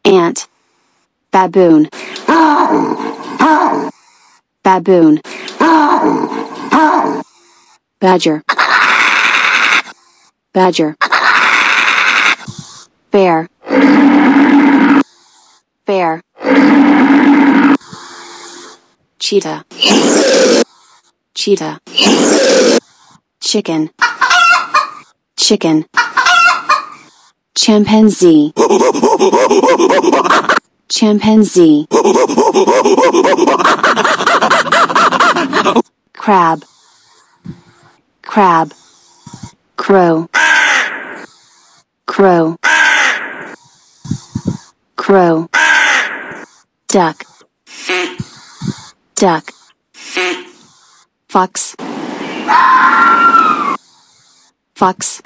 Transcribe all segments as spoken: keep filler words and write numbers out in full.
ant, baboon, baboon, badger, badger, bear, bear, cheetah, cheetah, chicken, chicken, chimpanzee, chimpanzee, crab, crab, crow, crow, crow, duck, duck, fox, fox,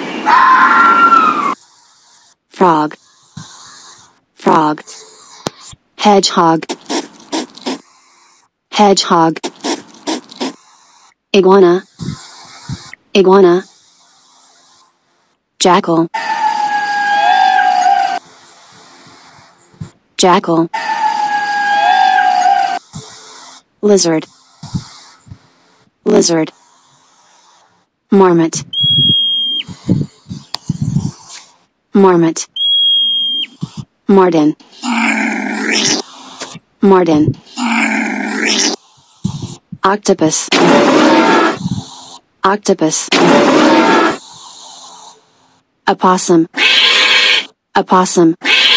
frog, frog, hedgehog, hedgehog, iguana, iguana, jackal, jackal, lizard, lizard, marmot, marmot, marten, marten, octopus, octopus, opossum, opossum,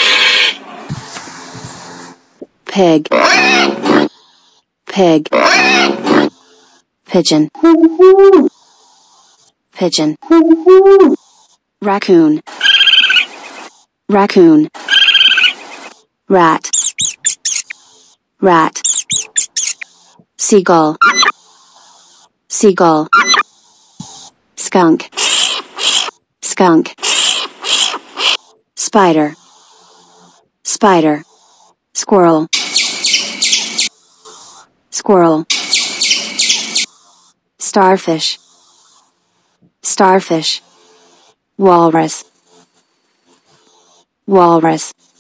pig, pig, pigeon, pigeon, raccoon, raccoon, rat, rat, seagull, seagull, skunk, skunk, spider, spider, squirrel, squirrel, starfish, starfish, walrus, walrus.